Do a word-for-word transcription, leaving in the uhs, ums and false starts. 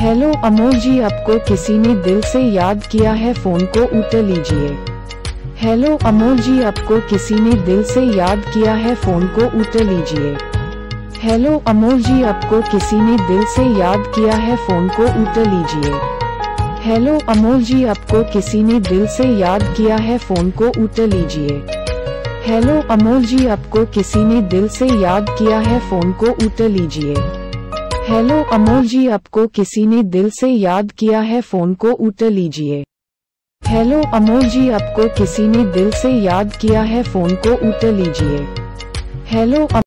Hello Amol जी, आपको किसी ने दिल से याद किया है, फोन को उठा लीजिए। हेलो अमोल जी, आपको किसी ने दिल से याद किया है, फोन को उठा लीजिए। हेलो अमोल जी, आपको किसी ने दिल से याद किया है, फोन को उठा लीजिए। हेलो अमोल जी, आपको किसी ने दिल से याद किया है, फोन को उठा लीजिए। हेलो अमोल जी, आपको किसी ने दिल से याद किया है, फोन को उठा लीजिए। हेलो अमोल जी, आपको किसी ने दिल से याद किया है, फोन को उठा लीजिए। हेलो अमोल जी, आपको किसी ने दिल से याद किया है, फोन को उठा लीजिए। हेलो